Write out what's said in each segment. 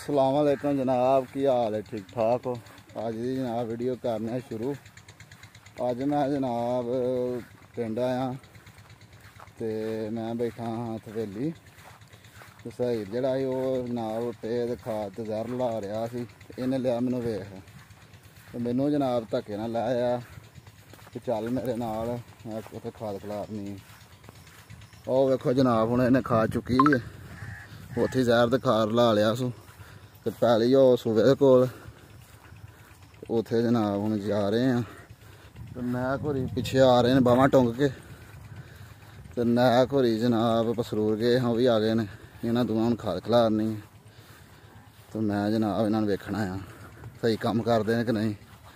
अस्सलाम वालेकुम जनाब, की हाल है? ठीक ठाक हो? अज की जनाब वीडियो करने शुरू। अज मैं जनाब पिंड आया तो मैं बैठा हाँ हवेली तो सही जरा जनाब उत्ते खाद जहर ला रहा सी, इन्हें लिया मैनू वेख तो मैनू जनाब धक्के ना लाया कि चल मेरे नाल मैं उत्थे खाद खिलारनी। और वेखो जनाब हुण इन्हें खा चुकी है, उत्थे जहर तो खाद ला लिया सू तो पैली हो सूबे कोल उत्थे जनाब हुण जा रहे हैं। तो नैक होरी पिछे आ रहे हैं बाहवां टुंग के, तो नैक होरी जनाब पसरूर गए हाँ भी आ गए ने। इन्हां दोवां हुण खाद खिलारनी तो मैं जनाब इन्हां नूं वेखना आ सही काम करदे ने कि नहीं।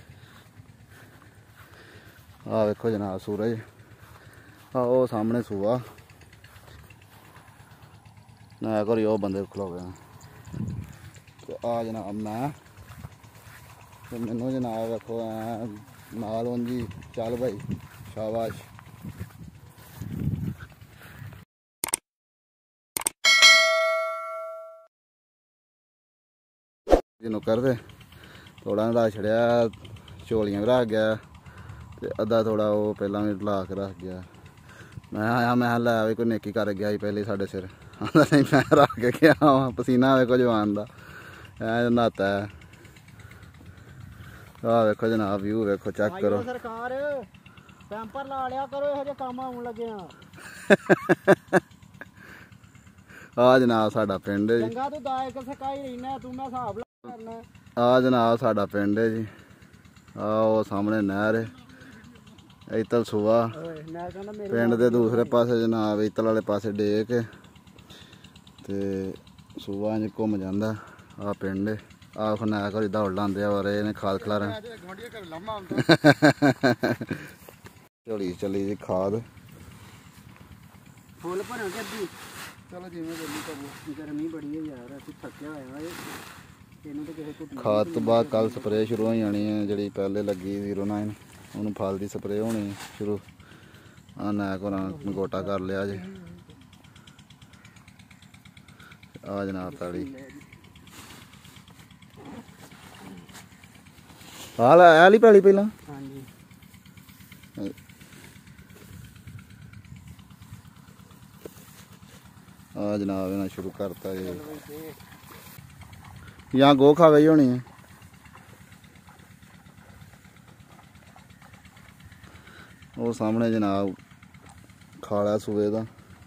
आ वेखो जनाब सूरज आ वो सामने सूआ नैक होरी वो बंदे खलो गए तो आ जनाब मैं तो मैनू जनाब वेखो नाल जी चल भाई शाबाश। नुकर से थोड़ा नला छड़िया, झोलियां रख गया तो अद्धा थोड़ा वो पहला भी ला के रख गया। मैं आया मैं लै भी कोई नेकी कर गया पहले साढ़े सिर, आंदा नहीं मैं रख के गया वा पसीना वेखो जवान का नहाता है। आ वेखो जनाब व्यू वेखो चेक करो। सरकार पैंपर ला लिया करो, ਇਹੋ ਜਿਹੇ ਕੰਮ आउण लगे आ जनाब साडा पिंड है जी। चंगा तू दायक सकाई रहना तू, मैं हिसाब करना। जनाब साडा पिंड है जी। वो सामने नहर है, इतल सूआ पिंड के दूसरे पासे जनाब इतल वाले पासे डेक ते सूआ इंज घूम जांदा। आ पिंड है आ फनैक होरी दौड़ लांदे और इन्हें खाद खिलारे झोली चली जी खाद फुल भर के अद्धी चलो जिवें गर्मी बड़ी है यार, असं थक्या होया खाद तो बाद कल स्प्रे शुरू हो जानी है जी पहले लगी 09 उन्होंने फल की स्प्रे होनी शुरू। आ नैक होना गोटा कर लिया जी। आ जनाब ताड़ी ली पैली पहला जनाब इन्हें शुरू करता जी। यहाँ गो खा गई होनी है। वो सामने जनाब खाला सूबे का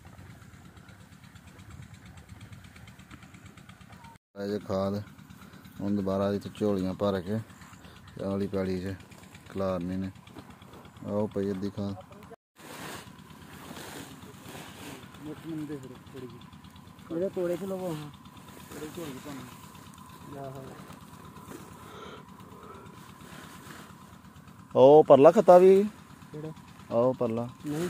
खाद हम दोबारा झोलियां भर के आली पैली च खिलारनी ने। आओ पई अद्धी खाद कोड़े च लवो ओ परला खता भी आओ परला नहीं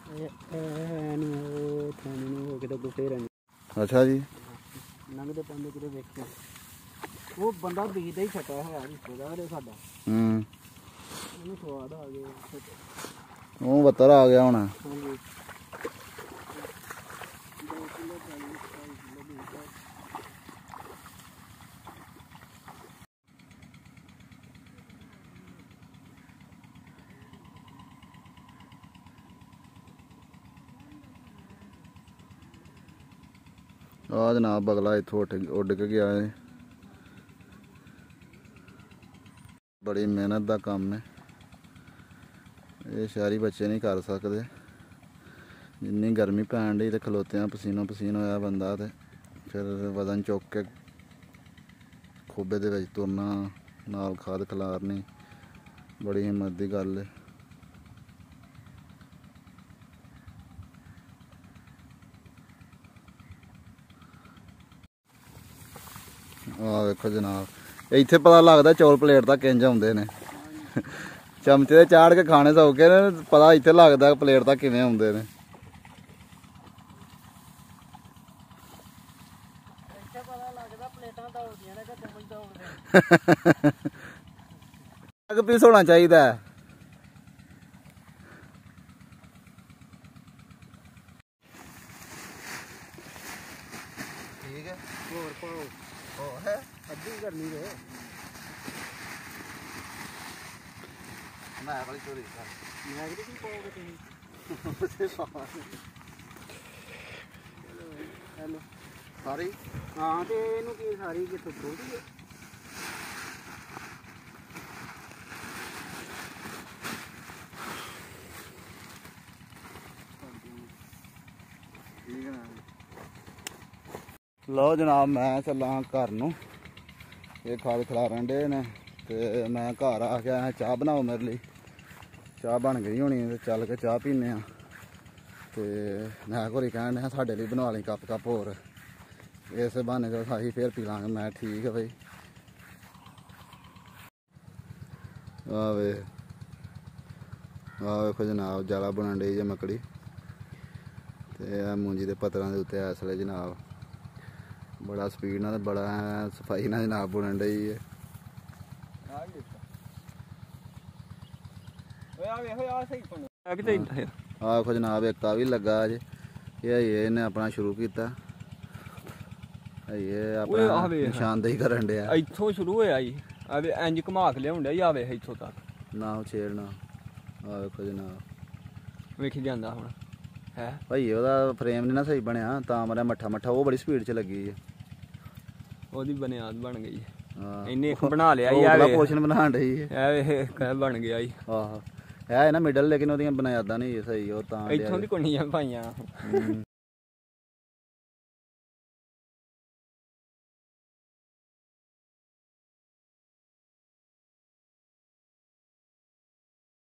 अच्छा जी लंघते पांदे किते वेखे वो बंदा बीजदा ही छटा है रिश्तेदार है साडा। ਉਹਨੂੰ ਸਵਾਦ ਆ ਗਿਆ ਉਹ ਬੱਤਰ ਆ ਗਿਆ ਹੁਣ। ਹਾਂਜੀ आ जनाब बगला इतों उड़ के गया है। बड़ी मेहनत का काम है, ये शहरी बच्चे नहीं कर सकते। जिन्नी गर्मी पैन डी तो खलोते पसीनो पसीन होया बंदा तो फिर वजन चुक के खोबे दे विच तुरना नाल खाद खिलारनी बड़ी हिम्मत की गल है। देखो जनाब इत्थे पता लगता चौल प्लेट तक इंज आउंदे ने चमचे दे चाड़ के खाने सौखे ने, पता इत्थे लगता प्लेट तक किवें आउंदे ने। अग पीस होना चाहिए। ठीक है और पाओ है ਅੱਧੀ ਕਰਨੀ ਰੇ ਮੈਂ ਵਾਲੀ ਚੋਰੀ ਕਰ ਮੈਂ ਕਿਹੜੀ ਪਾਓਗੇ ਤੁਸੀਂ ਹੈਲੋ ਸਾਰੀ ਹਾਂ ਤੇ ਇਹਨੂੰ ਕੀ ਸਾਰੀ ਕਿੱਥੋਂ ਖੋਲਦੀ ਹੈ ਠੀਕ ਹੈ ਨਾ ਲਓ ਜਨਾਬ ਮੈਂ ਚੱਲਾਂ ਘਰ ਨੂੰ ਇਹ ਖਾਦ ਖਿਲਾਰਨ ਡੇ ਨੇ ਤੇ ਮੈਂ ਘਰ ਆ ਕੇ ਆਇਆ ਚਾਹ ਬਣਾਓ ਮੇਰੇ ਲਈ ਚਾਹ ਬਣ ਗਈ ਹੋਣੀ ਤੇ ਚੱਲ ਕੇ ਚਾਹ ਪੀਨੇ ਆ ਤੇ ਮੈਂ ਘੋਰੀ ਕਹਿਣ ਡਿਆ ਸਾਡੇ ਲਈ ਬਣਾ ਲਈ ਕੱਪ ਹੋਰ ਇਸੇ ਬਹਾਨੇ ਤੋਂ ਅਸੀਂ ਫੇਰ ਪੀ ਲਾਂਗੇ ਮੈਂ ਠੀਕ ਹੈ ਬਈ ਆ ਵੇਖੋ ਜਨਾਬ ਜਾਲਾ ਬਣਨ ਡਈ ਜੇ ਮੱਕੜੀ ਤੇ ਆ ਮੂੰਜੀ ਦੇ ਪੱਤਰਾਂ ਦੇ ਉੱਤੇ ਇਸ ਵੇਲੇ ਜਨਾਬ ਬੜਾ ਸਪੀਡ ਨਾਲ ਤੇ ਬੜਾ ਸਫਾਈ ਨਾਲ ਜਨਾਬ ਬਣਨ ਡਈ ਹੈ ਆ ਵੇਖੋ ਜਨਾਬ ਇੱਕ ਆ ਵੀ ਲੱਗਾ ਅਜੇ ਇਹਨੇ ਆਪਣਾ ਸ਼ੁਰੂ ਕੀਤਾ ਇਹ ਆਪਣਾ ਨਿਸ਼ਾਨਦੇਹੀ ਕਰਨ ਡਿਆ ਇੱਥੋਂ ਸ਼ੁਰੂ ਹੋਇਆ ਜੀ ਆਵੇ ਇੰਜ ਘੁਮਾ ਕੇ ਲਿਆਉਣ ਡਿਆ ਆਵੇ ਇੱਥੋਂ ਤੱਕ ਨਾ ਛੇੜਨਾ ਆ ਵੇਖੋ ਜਨਾਬ ਵੇਖੀ ਜਾਂਦਾ ਹੁਣ ਹੈ ਭਾਈ ਉਹਦਾ ਫਰੇਮ ਨਹੀਂ ਨਾ ਸਹੀ ਬਣਿਆ ਤਾਂ ਮੇਰਾ ਮੱਠਾ ਉਹ ਬੜੀ ਸਪੀਡ 'ਚ ਲੱਗੀ ਹੈ ਉਹਦੀ ਬੁਨਿਆਦ ਬਣ ਗਈ ਹਾਂ ਇੰਨੇ ਇੱਕ ਬਣਾ ਲਿਆ ਜੀ ਆਵੇ ਪੋਸ਼ਨ ਬਣਾਉਣ ਡਈ ਹੈ ਐ ਕਹਿ ਬਣ ਗਿਆ ਜੀ ਆਹੋ ਹੈ ਨਾ ਮਿਡਲ ਲੇਕਿਨ ਉਹਦੀਆਂ ਬੁਨਿਆਦਾਂ ਨਹੀਂ ਸਹੀ ਉਹ ਤਾਂ ਇੱਥੋਂ ਦੀ ਕੁੰਡੀਆਂ ਪਾਈਆਂ